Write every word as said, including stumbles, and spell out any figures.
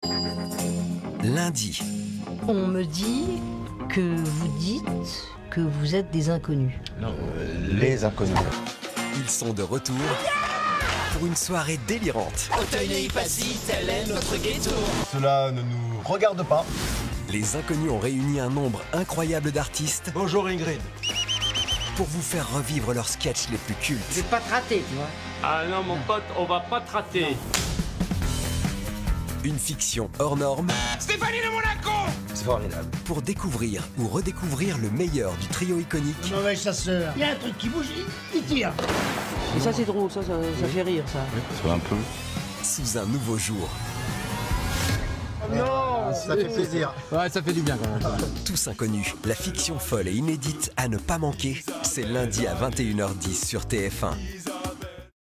Lundi. On me dit que vous dites que vous êtes des inconnus. Non, euh, les inconnus. Ils sont de retour pour une soirée délirante. Auteuil-Passy, tel est notre ghetto. Cela ne nous regarde pas. Les inconnus ont réuni un nombre incroyable d'artistes. Bonjour Ingrid. Pour vous faire revivre leurs sketchs les plus cultes. Je vais pas te rater, tu vois. Ah non, mon pote, on va pas te rater. Une fiction hors norme. Stéphanie de Monaco. C'est formidable. Pour découvrir ou redécouvrir le meilleur du trio iconique. Mauvais chasseur. Il y a un truc qui bouge, il tire. Et ça, c'est drôle, ça, ça, ça fait rire, ça. Oui, un peu. Sous un nouveau jour. Non, ça fait plaisir. Ouais, ça fait du bien quand même. Tous inconnus, la fiction folle et inédite à ne pas manquer, c'est lundi à vingt et une heures dix sur T F un.